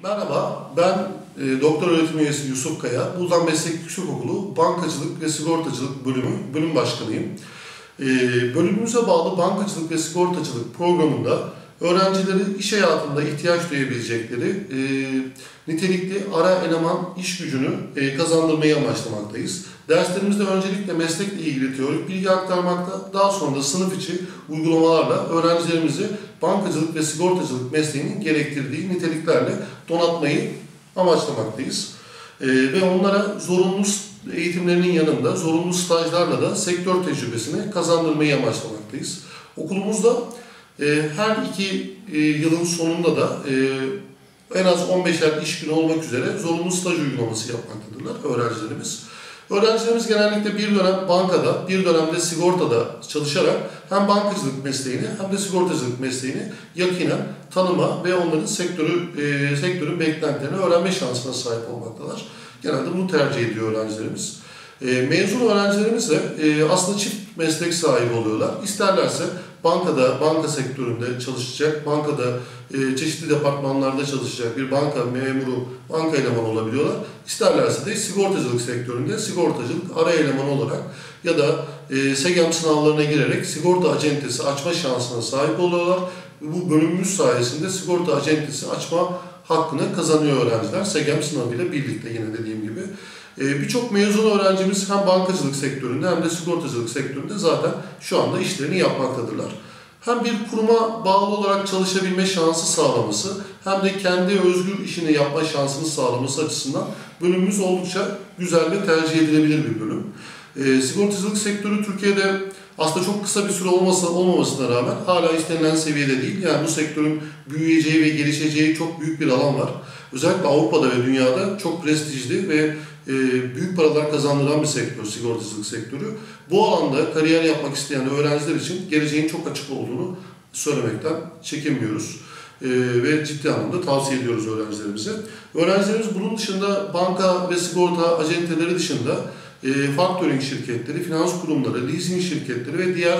Merhaba, ben doktor öğretim üyesi Yusuf Kaya. Buldan Meslek Yüksekokulu Bankacılık ve Sigortacılık bölüm başkanıyım. Bölümümüze bağlı bankacılık ve sigortacılık programında öğrencileri iş hayatında ihtiyaç duyabilecekleri nitelikli ara eleman iş gücünü kazandırmayı amaçlamaktayız. Derslerimizde öncelikle meslekle ilgili teorik bilgi aktarmakta, daha sonra da sınıf içi uygulamalarla öğrencilerimizi bankacılık ve sigortacılık mesleğinin gerektirdiği niteliklerle donatmayı amaçlamaktayız. Ve onlara zorunlu eğitimlerinin yanında zorunlu stajlarla da sektör tecrübesini kazandırmayı amaçlamaktayız. Okulumuzda her 2 yılın sonunda da en az 15'er iş günü olmak üzere zorunlu staj uygulaması yapmaktadırlar öğrencilerimiz. Öğrencilerimiz genellikle bir dönem bankada, bir dönemde sigortada çalışarak hem bankacılık mesleğini hem de sigortacılık mesleğini yakinen tanıma ve onların sektörün beklentilerini öğrenme şansına sahip olmaktalar. Genelde bunu tercih ediyor öğrencilerimiz. Mezun öğrencilerimiz de aslında çift meslek sahibi oluyorlar. İsterlerse bankada, banka sektöründe çalışacak, bankada çeşitli departmanlarda çalışacak bir banka memuru, banka elemanı olabiliyorlar. İsterlerse de sigortacılık sektöründe sigortacılık ara elemanı olarak ya da SEGEM sınavlarına girerek sigorta acentesi açma şansına sahip oluyorlar. Bu bölümümüz sayesinde sigorta acentesi açma hakkını kazanıyor öğrenciler. SEGEM sınavıyla birlikte yine dediğim gibi. Birçok mezun öğrencimiz hem bankacılık sektöründe hem de sigortacılık sektöründe zaten şu anda işlerini yapmaktadırlar. Hem bir kuruma bağlı olarak çalışabilme şansı sağlaması hem de kendi özgür işini yapma şansını sağlaması açısından bölümümüz oldukça güzel ve tercih edilebilir bir bölüm. Sigortacılık sektörü Türkiye'de aslında çok kısa bir süre olmamasına rağmen hala istenilen seviyede değil. Yani bu sektörün büyüyeceği ve gelişeceği çok büyük bir alan var. Özellikle Avrupa'da ve dünyada çok prestijli ve büyük paralar kazandıran bir sektör, sigortacılık sektörü. Bu alanda kariyer yapmak isteyen öğrenciler için geleceğin çok açık olduğunu söylemekten çekinmiyoruz. Ve ciddi anlamda tavsiye ediyoruz öğrencilerimize. Öğrencilerimiz bunun dışında banka ve sigorta acenteleri dışında factoring şirketleri, finans kurumları, leasing şirketleri ve diğer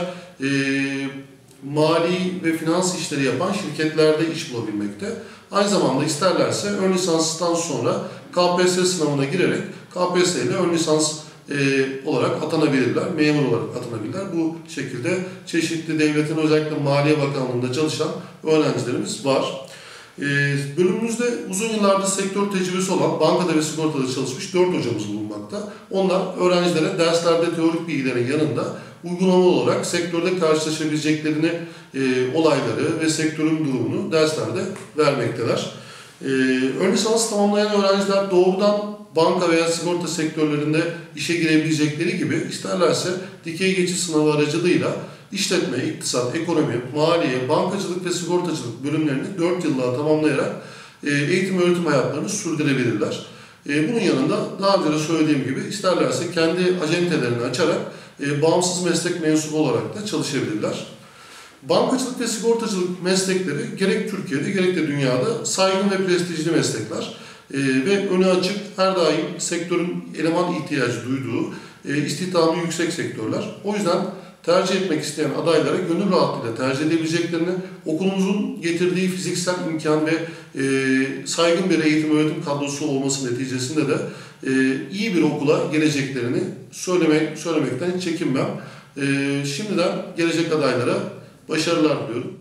mali ve finans işleri yapan şirketlerde iş bulabilmekte. Aynı zamanda isterlerse ön lisanstan sonra KPSS sınavına girerek KPSS ile ön lisans olarak atanabilirler, memur olarak atanabilirler. Bu şekilde çeşitli devletin özellikle Maliye Bakanlığı'nda çalışan öğrencilerimiz var. Bölümümüzde uzun yıllardır sektör tecrübesi olan bankada ve sigortada çalışmış 4 hocamız bulunmakta. Onlar öğrencilere derslerde teorik bilgilerin yanında uygulamalı olarak sektörde karşılaşabileceklerini, olayları ve sektörün durumunu derslerde vermekteler. Ön lisans tamamlayan öğrenciler doğrudan banka veya sigorta sektörlerinde işe girebilecekleri gibi isterlerse dikey geçiş sınavı aracılığıyla işletme, iktisat, ekonomi, maliye, bankacılık ve sigortacılık bölümlerini 4 yılla tamamlayarak eğitim öğretim hayatlarını sürdürebilirler. Bunun yanında daha önce de söylediğim gibi isterlerse kendi acentelerini açarak bağımsız meslek mensubu olarak da çalışabilirler. Bankacılık ve sigortacılık meslekleri gerek Türkiye'de gerek de dünyada saygın ve prestijli meslekler. Ve önü açık, her daim sektörün eleman ihtiyacı duyduğu, istihdamı yüksek sektörler. O yüzden tercih etmek isteyen adaylara gönül rahatlığıyla tercih edebileceklerini, okulumuzun getirdiği fiziksel imkan ve saygın bir eğitim öğretim kadrosu olması neticesinde de iyi bir okula geleceklerini söylemekten hiç çekinmem. Şimdiden gelecek adaylara başarılar diliyorum.